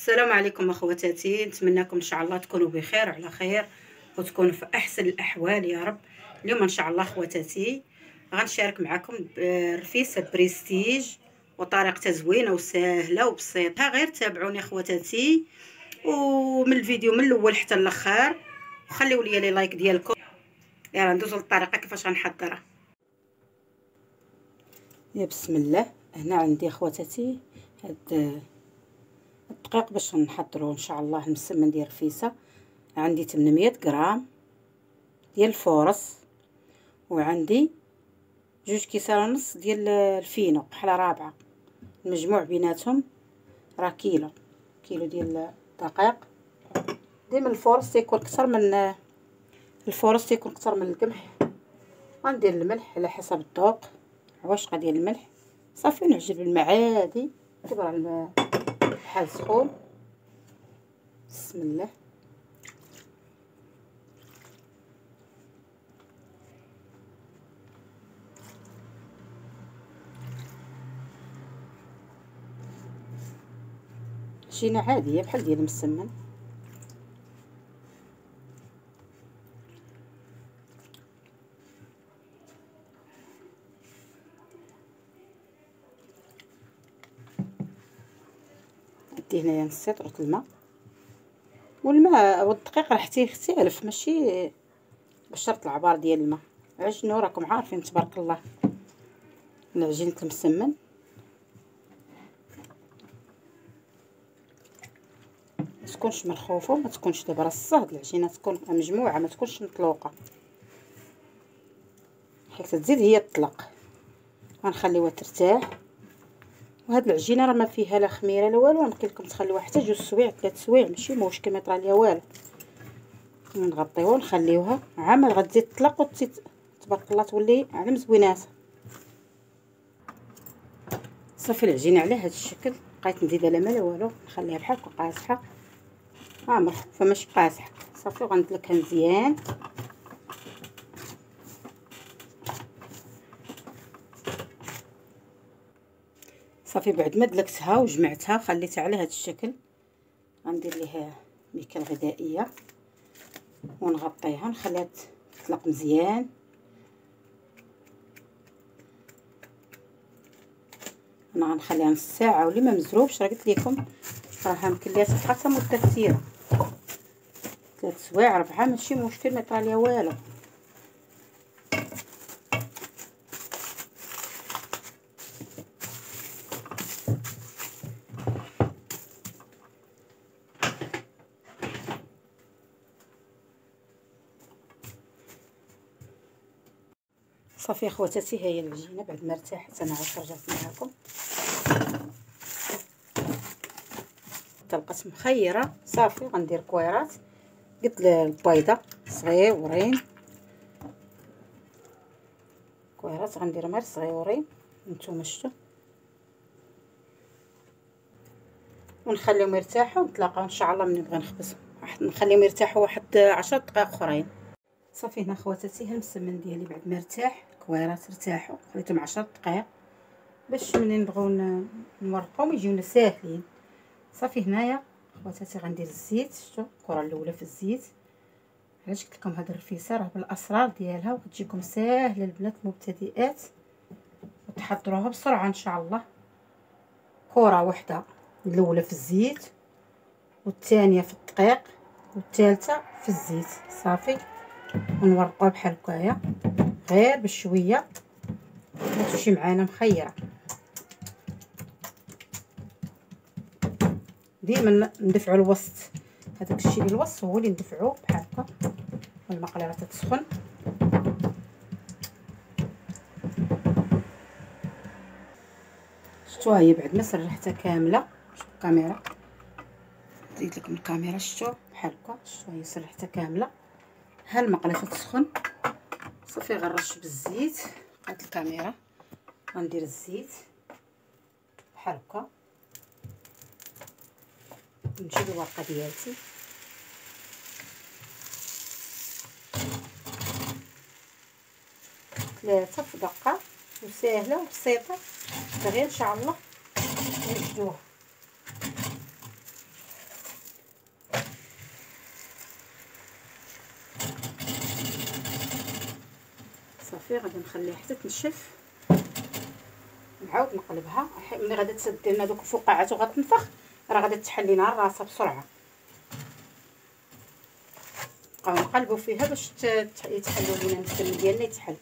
السلام عليكم اخواتاتي، نتمنىكم ان شاء الله تكونوا بخير وعلى خير وتكونوا في احسن الاحوال يا رب. اليوم ان شاء الله اخواتاتي غنشارك معكم رفيسه بريستيج وطريقه زوينه وسهله وبسيطه. غير تابعوني اخواتاتي ومن الفيديو من الاول حتى الاخر، وخليوا لي لايك ديالكم. يلا ندوزو للطريقه كيفاش غنحضرها. يا بسم الله. هنا عندي اخواتاتي هاد الدقيق باش نحضروا ان شاء الله المسمن ديال الرفيسه. عندي 800 غرام ديال الفورص، وعندي 2 كيسان ونص ديال الفينو بحال رابعه. المجموع بيناتهم راه كيلو ديال الدقيق. ديما الفورص تيكون اكثر من القمح. غندير الملح على حسب الذوق، عواشقه ديال الملح صافي، نعجن بالماء عادي كبر على الماء بحال سخون. بسم الله. عجينه عاديه بحال ديال المسمن. ندي هنايا نص لتر الماء، والماء والدقيق راه تيختلف، ماشي بشرط العبار ديال الماء. عجنوا راكم عارفين تبارك الله عجينه المسمن. ما تكونش ملخوفه، ما تكونش دابا راه الصهد العجينه تكون مجموعه، ما تكونش مطلوقه حيت تزيد هي تطلق. غنخليوها ترتاح. وهاد العجينه راه ما فيها لا خميره لا والو، يمكن لكم تخليوها حتى 2 سوايع 3 سوايع، ماشي مشكل، ما يطرى ليها والو. نغطيوها ونخليوها عامل غتزيد تطلق وتزيد تبارك الله تولي على مزوينات. صافي العجينه على هذا الشكل، بقيت نزيد لا ما لا والو، نخليها بحال هكا قاصحه، مرخوفه ماشي قاصحه. صافي وغندلكها مزيان. صافي بعد ما دلكتها وجمعتها خليتها على هذا الشكل، غندير ليها ميكله غذائيه ونغطيها نخليها تطلق مزيان. انا غنخليها نص ساعه ولا ما مزروبش، راه قلت لكم راه يمكن ليها تبقى حتى مده كثيره، 3 سوايع 4 ماشي مشكل، ما يطرى ليها والو. صافي اخواتاتي، هي العجينه بعد ما ارتاحت انا عاد رجعت معكم. طلقت مخيره. صافي غندير كويرات قد البيضه صغيورين، كويرات غندير غير صغيورين نتوما شفتوا، ونخليهم يرتاحوا ونتلاقاو ان شاء الله ملي نبغي نخبزهم. نخليهم يرتاحوا واحد 10 دقائق اخرين. صافي هنا خواتاتي ها المسمن ديالي بعد ما ارتاح، الكويرات ارتاحوا، خليتهم 10 دقائق باش ملي نبغيو نورقهم يجيونا ساهلين. صافي هنايا خواتاتي غندير الزيت، شفتوا الكره الاولى في الزيت. علاش قلت لكم هاد الرفيسه راه بالاسرار ديالها وتجيكم ساهله البنات المبتدئات وتحضروها بسرعه ان شاء الله. كره واحده الاولى في الزيت، والثانيه في الدقيق، والثالثه في الزيت. صافي ونورقوها بحال هكايا غير بشويه، ما تمشي معانا مخيره. ديما ندفعوا الوسط، هذاك الشيء ديال الوسط هو اللي ندفعوه بحال هكا. المقله راه تتسخن. شفتوها هي بعد ما سرحتها كامله. شوف الكاميرا، نزيد لكم الكاميرا، شفتوا بحال هكا، شفتوا هي سرحتها كامله. ها المقله تتسخن. صافي غنرش بالزيت، بقات الكاميرا غندير الزيت بحال هكا، نجيب الورقه ديالتي. ثلاثه في دقه وسهله وبسيطه، غير ان شاء الله نوجدوها. صافي غادي نخليها حتى تنشف، نعاود نقلبها. ملي غادي تسد لنا دوك الفقاعات وغتنفخ راه غادي تحل لينا راسها بسرعه. نبقاو نقلبوا فيها باش يتحلوا لينا المسمن ديالنا يتحل.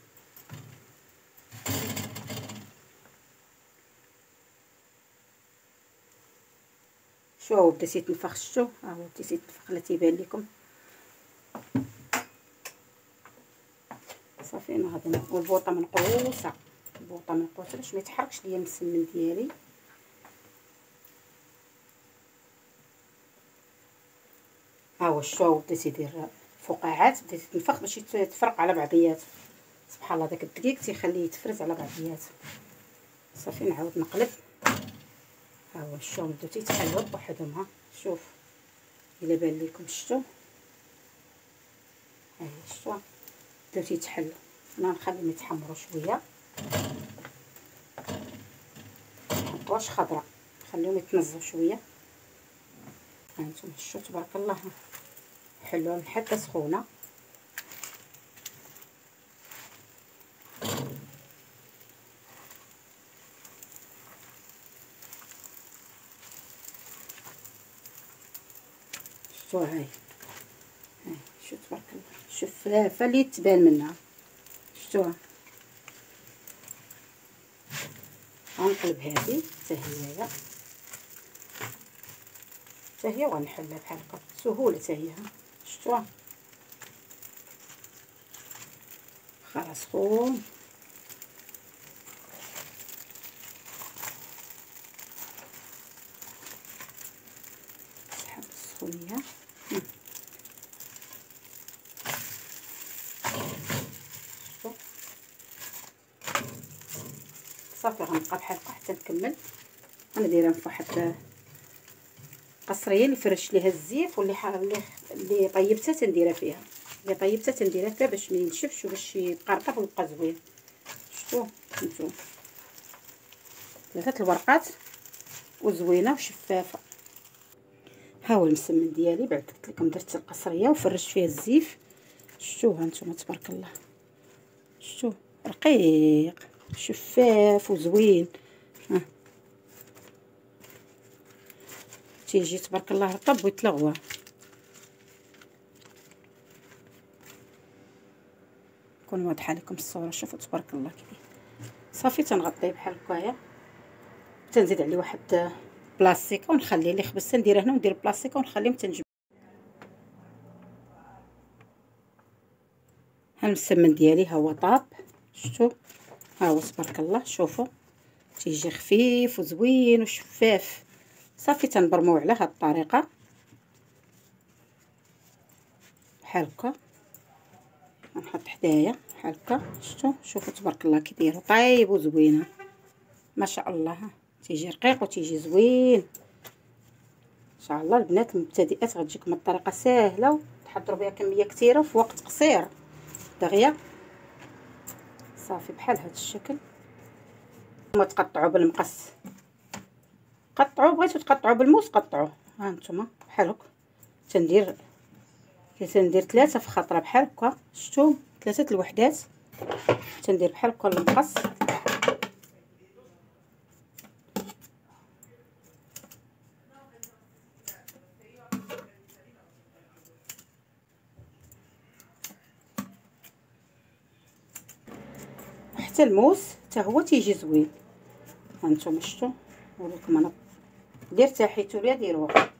شوفوا بدا تيتنفخ، شفتوا ها هو بدا تيتنفخ لا تيبان لكم. صافي انا غادي نقول البوطه منقوسه، البوطه منقوسه باش ما يتحركش ليا المسمن ديالي. ها هو شفتوا بدا تيدير فقاعات، بدا تنفخ باش يتفرق على بعضياته. سبحان الله داك الدقيق تيخليه يتفرز على بعضياته. صافي نعاود نقلب. ها هو شفتوا بداو تيتحلوا بوحدهم. ها شوف الا بان لكم، شفتوا ها هي شفتوا بداو تيتحلوا. انا نخليهم يتحمروا شويه، منحطوهاش خضره، نخليهم يتنزلوا شويه. هانتوما شفتوا تبارك الله حلوه من حتى سخونه. شفتوا هاي شو تبارك الله شفافه اللي تبان منها. شفتوها. غنقلب هذه حتى هي وغنحلها بحال هكا سهوله حتى هي. شفتوها خلاص سخون. سحب السخونيه. صافي غنبقى بحال هكا حتى نكمل. انا دايره في واحد قصريه اللي فرشت ليها الزيت اللي طيبتها تنديرها فيها، باش ما ينشفش وباش يبقى رطب ويبقى زوين. شفتوا نتوما 3 الورقات وزوينه وشفافه. ها هو المسمن ديالي بعد قلت لكم درت القصريه وفرشت فيها الزيف. شفتوا ها نتوما تبارك الله، شفتوا رقيق شفاف وزوين. ها تيجي تبارك الله رطب ويتلغوى. كون واضحه لكم الصوره. شوفوا تبارك الله كيف. صافي تنغطيه بحال هكايا، تنزيد عليه واحد بلاستيكه ونخليه اللي خبز تنديره هنا وندير بلاستيكه ونخليهم تنجم. ها المسمن ديالي ها هو طاب. شفتوا ها هو تبارك الله. شوفوا تيجي خفيف وزوين وشفاف. صافي تنبرموه على هاد الطريقه بحال هكا. نحط حدايا بحال هكا. شوفوا تبارك الله كي داير طايب وزوينه ما شاء الله. تيجي رقيق وتيجي زوين ان شاء الله. البنات المبتدئات غتجيكم الطريقه ساهله وتحضروا بها كميه كثيره في وقت قصير دغيا. صافي بحال هذا الشكل. ثم تقطعوا بالمقص، قطعوا بغيتوا تقطعوا بالموس قطعوه. ها نتوما بحال هكا تندير 3 في خطره بحال هكا. شفتوا 3 الوحدات تندير بحال هكا المقص. حتى الموس حتى هو تيجي زوين. ها نتوما شفتوا نوريكم انا اللي ارتاحيتوا ليا ديروها.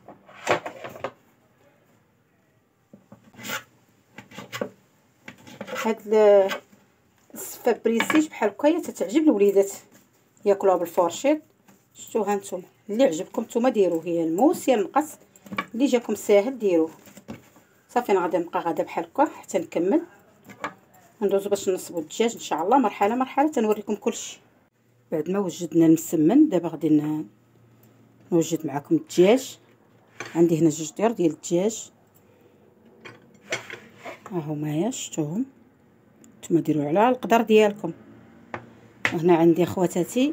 هاد السفه بريسيج بحال هكايا تتعجب الوليدات ياكلوها بالفورشيط. شفتوا ها نتوما اللي عجبكم نتوما ديروه، هي الموس يا المقص اللي جاكم ساهل ديروه. صافي انا غادي نبقى غادا بحال هكا حتى نكمل. ندوزو باش نصبوا الدجاج ان شاء الله مرحله مرحله تنوريكم كلشي. بعد ما وجدنا المسمن دابا غادي نوجد معكم الدجاج. عندي هنا 2 ديال الدجاج ها هما. شفتوهم نتوما ديروا على القدر ديالكم. وهنا عندي خواتاتي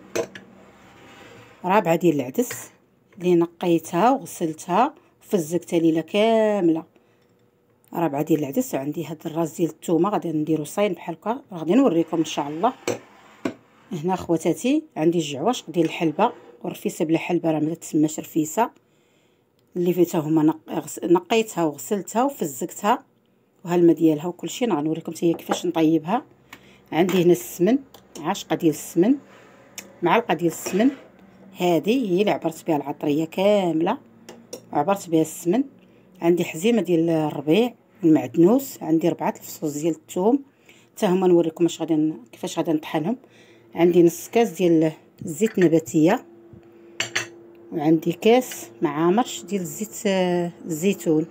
4 ديال العدس اللي نقيتها وغسلتها وفزقتها ليله كامله. رابعه ديال العدس. وعندي هاد الراس ديال الثومه غادي نديرو صاين بحال هكا، غادي نوريكم ان شاء الله. هنا خواتاتي عندي الجعواشق ديال الحلبه والرفيسه بلا حلبه، راه ما تسماش رفيسه، اللي فيتها هما نقيتها وغسلتها وفزقتها وها الماء ديالها وكلشي. غنوريكم حتى هي كيفاش نطيبها. عندي هنا السمن، عاشقه ديال السمن، معلقه ديال السمن. هذه هي اللي عبرت بها العطريه كامله، عبرت بها السمن. عندي حزيمه ديال الربيع المعدنوس، عندي 4 الفصوص ديال الثوم حتى هما نوريكم كيفاش غادي نطحنهم. عندي نص كاس ديال الزيت النباتيه، وعندي كاس معامرش ديال زيت الزيتون.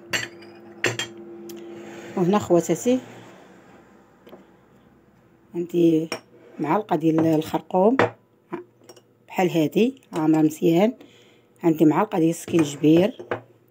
وهنا خواتاتي عندي معلقه ديال الخرقوم بحال هادي عامره مزيان. عندي معلقه ديال السكينجبير.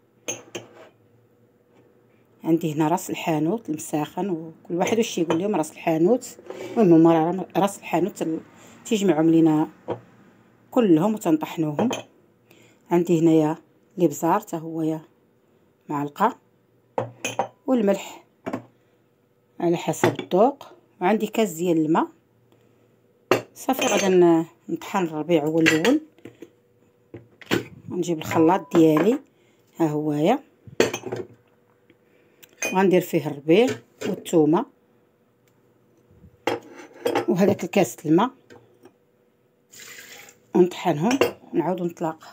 عندي هنا راس الحانوت المساخن، وكل واحد واش يقول لهم راس الحانوت. المهم هما راس الحانوت تيجمعهم لينا كلهم وتنطحنوهم. عندي هنايا الابزار حتى هو معلقه، والملح على حسب الذوق. وعندي كاس ديال الماء. صافي غادي نطحن الربيع هو الاول. نجيب الخلاط ديالي ها هويا، وغندير فيه الربيع والثومه وهذاك الكاس الماء ونطحنهم ونعاودو نتلاقاو.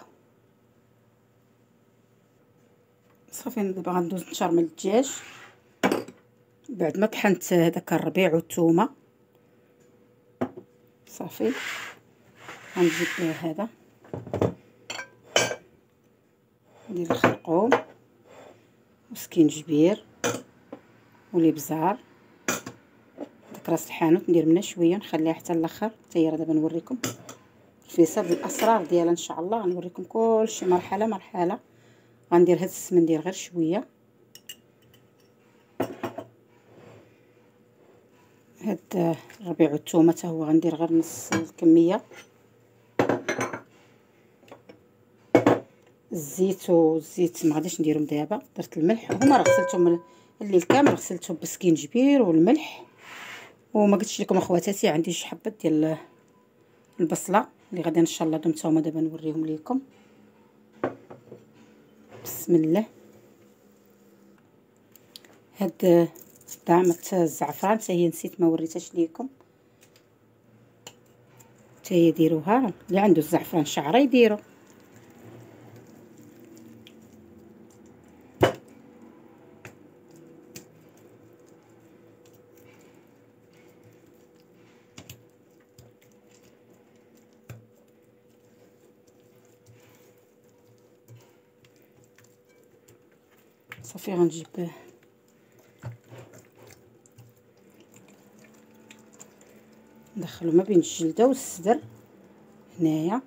صافي دابا غندوز نشرمل الدجاج بعد ما طحنت هذاك الربيع والثومه. صافي غنجيب هذا ندير الخرقوم وسكينجبير والابزار. داك راس الحانوت ندير منها شويه نخليها حتى الاخر حتى هي. دابا نوريكم الرفيسه بالاسرار ديالها ان شاء الله، غنوريكم كلشي مرحله مرحله. غندير هاد السمن ندير غير شويه، هاد الربيع والثومه حتى هو غندير غير نص الكميه. الزيت ما غاديش نديرهم دابا، درت الملح هما راه غسلتهم الليل كامل، غسلتهم بالسكينجبير والملح. وما قلتش لكم اخواتاتي عندي شي حبه ديال البصله اللي غادي نشلضهم حتى هما دابا نوريهم لكم. بسم الله. هاد طعمه الزعفران حتى هي نسيت ما وريتهاش لكم، حتى هي ديروها اللي عنده الزعفران شعره يديرو. صافي غنجيب ندخلو ما بين الجلده والصدر هنايا.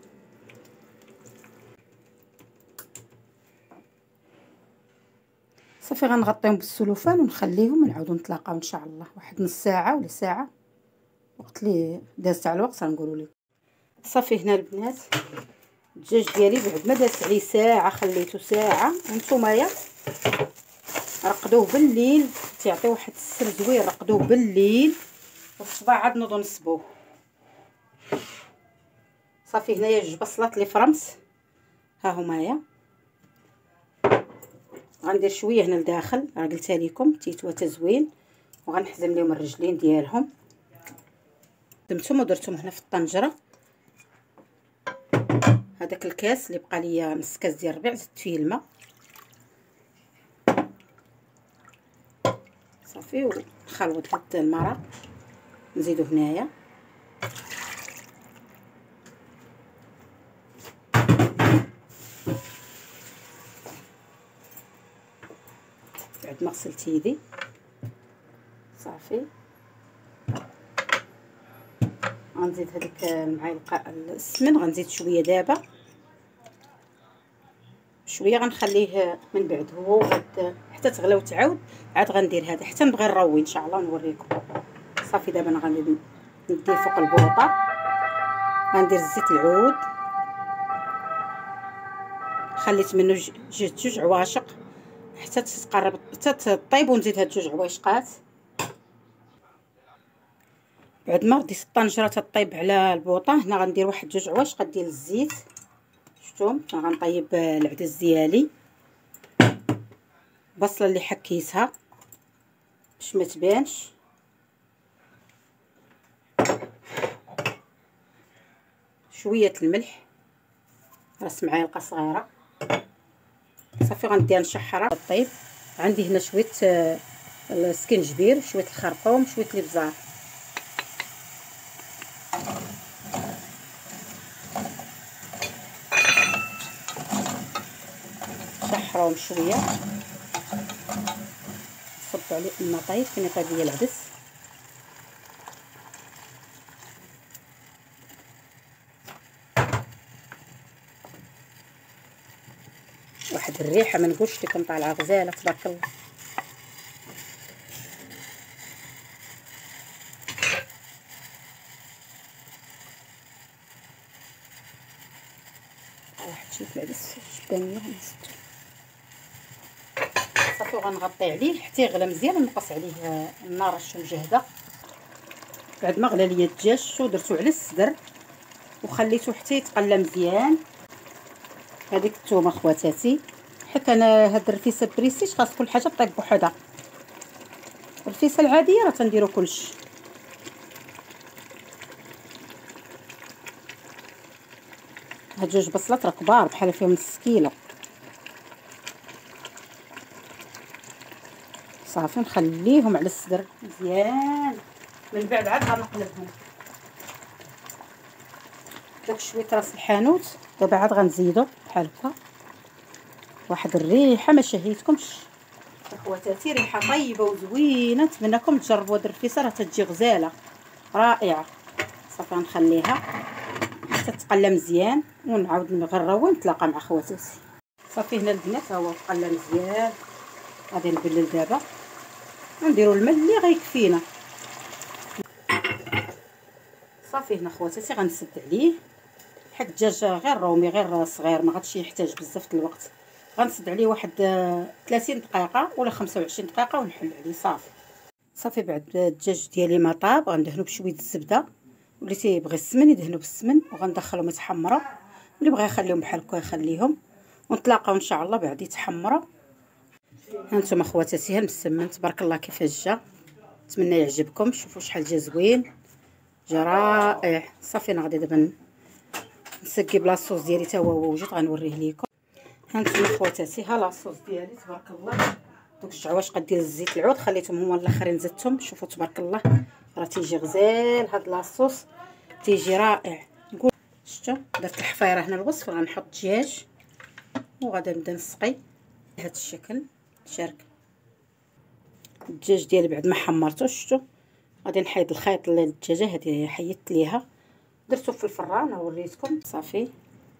صافي غنغطيهم بالسلوفان ونخليهم ونعاودو نتلاقاو ان شاء الله واحد نص ساعه ولا ساعه، وقت اللي داز تاع الوقت غنقولوا لكم. صافي هنا البنات الدجاج ديالي بعد ما داز عليه ساعه خليته ساعه. وانتوما رقدوه بالليل تيعطي واحد السر زوين. رقدوه بالليل والصباح عاد نوضو نصبوه. صافي هنايا جوج بصلات اللي فرمت ها همايا. غندير شويه هنا لداخل راه قلتها لكم تيتوا تزوين، وغنحزم لهم الرجلين ديالهم. خدمتهم ودرتهم هنا في الطنجره. هذاك الكاس اللي بقى ليا نص كاس ديال الربيع زدت فيه الماء. صافي ونخلط هاد المرق نزيدو هنايا. بعد ما غسلت يدي صافي غنزيد هذيك المعلقه السمن. غنزيد شويه دابا شويه، غنخليه من بعد هو حتى تغلى وتعاود عاد غندير هذا حتى نبغي نروي ان شاء الله نوريكم. صافي دابا انا غندير فوق البوطه، غندير زيت العود، خليت منه جوج عواشق حتى تقرب حتى طيب، ونزيد هاد 2 عواشقات. بعد ما رديت الطنجره تطيب على البوطه، هنا غندير واحد 2 عواشق ديال الزيت. شفتوا غنطيب العدس ديالي، بصله اللي حكيتها باش ما تبانش، شويه الملح، راس معالق صغيره. صافي غنديها نشحرها طيب. عندي هنا شويه السكنجبير، شويه الخرقوم، شويه الابزار. نشحرهم شويه، نصب عليه الماء طايب فين طايب ليا العدس. واحد الريحه ما نقولش لكم طالعه غزاله تبارك الله. واحد شويه العدس شبان ليا نسيتو. صافي غنغطي عليه حتى يغلى مزيان، ونقص عليه النار مجهده. بعد ما غلى ليا الدجاج شو درتو على الصدر وخليته حتى يتقلى مزيان. هذيك الثومه خواتاتي، حيت انا هاد الرفيسه بريستيج خاص كل حاجه طيب بوحدها. الرفيسه العاديه راه تنديرو كلشي. هاد 2 بصلات راه كبار بحال فيهم نص كيلو. صافي نخليهم على الصدر مزيان، من بعد عاد غنقلبهم. داك شويه راس الحانوت دابا عاد غنزيدو بحال هكا. واحد الريحه ما شهيتكمش اخواتاتي، ريحه طيبه وزوينه. نتمنىكم تجربوا هاد الرفيسه، راه تجي غزاله رائعه. صافي غنخليها حتى تقلى مزيان، ونعاود نغرو ونتلاقى مع خواتاتي. صافي هنا البنات ها هو تقلى مزيان. غادي نبلل دابا، نديرو الماء اللي غيكفينا. صافي هنا خواتاتي غنسد عليه، حيت الدجاج غير رومي غير صغير ما غاديش يحتاج بزاف الوقت. غنسد عليه واحد 30 دقيقه ولا 25 دقيقه ونحل عليه. صافي بعد الدجاج ديالي ما طاب غندهنو بشويه الزبده، واللي تيبغي السمن يدهنو بالسمن، وغندخلهم يتحمروا. اللي بغى يخليهم بحال هكا يخليهم، ونتلاقاو ان شاء الله بعد يتحمروا. هانتوما خواتاتي ها المسمن تبارك الله كيفاش جا، نتمنى يعجبكم. شوفوا شحال جا زوين، جا رائع. صافي انا غادي دابا نسقي بلاصوص ديالي تا هو وجد غنوريه ليكم. هانتوما خواتاتي ها لاصوص ديالي تبارك الله. دوك العواشق ديال الزيت العود خليتهم هما الاخرين زدتهم. شوفوا تبارك الله راه تيجي غزال هاد لاصوص، تيجي رائع. نقول شفتوا درت الحفيره هنا الوصف، غنحط دجاج وغادي نبدا نسقي بهذا الشكل. شارك الدجاج ديالي بعد ما حمرته شفتوا، غادي نحيد الخيط للدجاجه هذه حيدت ليها، درتو في الفران وريتكم. صافي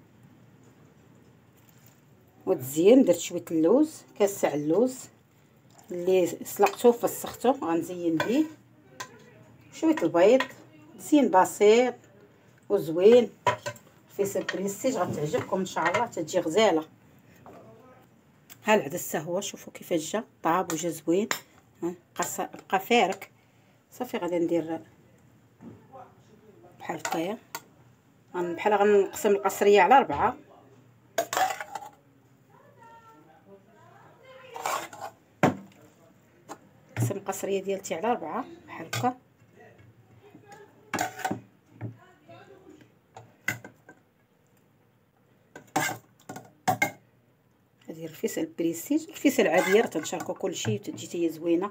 وتزين درت شويه اللوز، كاس تاع اللوز اللي سلقته وفسخته غنزين به، شويه البيض، زين بسيط وزوين. رفيسه بريستيج غتعجبكم ان شاء الله، تجي غزاله. ها العدس هو شوفوا كيفاش جا طاب وجا زوين، ها بقى فارك. صافي غادي ندير بحال هكايا، بحال غنقسم القصريه على 4. نقسم القصريه ديالتي على 4 بحال هكا. هذه الرفيسه البريستيج، الرفيسه العاديه راه تنشاركوا كلشي وتجي هي زوينه.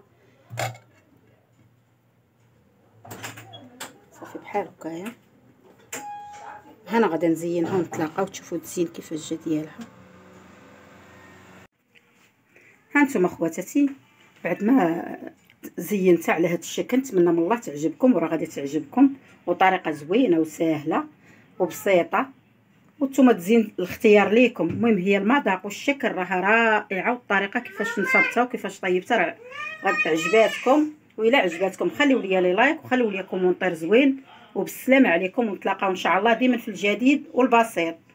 صافي بحال هكايا. هنا غادي نزينها ونتلاقاو تشوفوا التزيين كيفاش جا ديالها. هانتوما خواتاتي بعد ما زينتها على هذا الشكل، نتمنى من الله تعجبكم، وراه غادي تعجبكم، وطريقه زوينه وسهله وبسيطه. وانتم تزين الاختيار ليكم. المهم هي المذاق والشكل راها رائعه، والطريقه كيفاش نصبتها وكيفاش طيبتها راه عجباتكم. وإلا عجباتكم خليوا لي لايك وخليوا لي كومونتير زوين، وبالسلامه عليكم، ونتلاقاو ان شاء الله ديما في الجديد والبسيط.